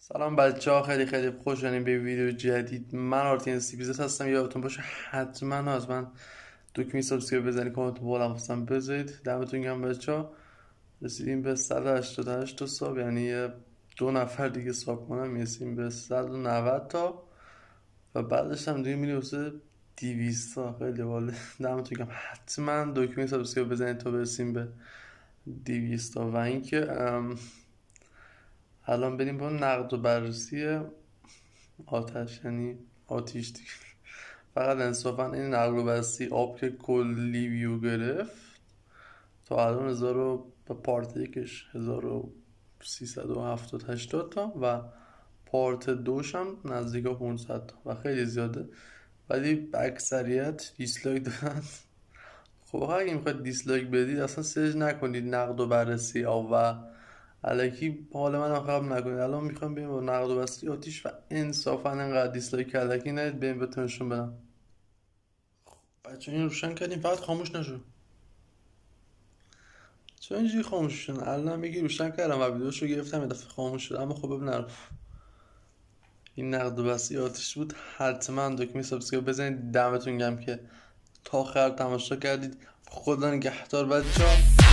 سلام بچه ها، خیلی خیلی خوش شدیم به ویدیو جدید. من آرتین سی بیزت هستم. یادتون باشه حتما از من دکمه سابسکرایب بزنید، کامنت بالا خواستم بذارید. دمتون گرم بچه ها. رسیدیم به 188 تا ساب، یعنی دو نفر دیگه ساب کنم میرسیم به 190 تا و بعدش هم دیگه میریم واسه 200 تا. خیلی باله. دمتون گرم. حتما دکمه سابسکرایب بزنید تا برسیم به 200 تا. و اینکه الان بریم با نقد و بررسی آتش، یعنی آتیش دیگه. فقط انصافا این نقل و بررسی آب که کلی ویو گرفت تا الان با پارت یکش 1370-80 تا و پارت دوش هم نزدیک 500 تا و خیلی زیاده، ولی به اکثریت دیسلایک دادن. خب اگه میخواید دیسلایک بدید اصلا سرچ نکنید نقد و بررسی آب و الکی حال من خراب نکنید. الان میخوام بریم با نقد و بررسی آتیش و انصافا انقدر دیسلایک الکی ندید. بریم بهتونشون بدم. بچه این روشن کردیم فقط خاموش نشو. چرا اینجوری خاموش شدن؟ الان میگی روشن کردم و ویدیوشو گرفتم یه دفعه خاموش شد. اما خب ببین این نقد و بررسی آتیش بود. حتما دکمه سابسکرایب بزنید. دمتون گرم که تا آخر تماشا کردید. خدا نگهدار بچه‌ها.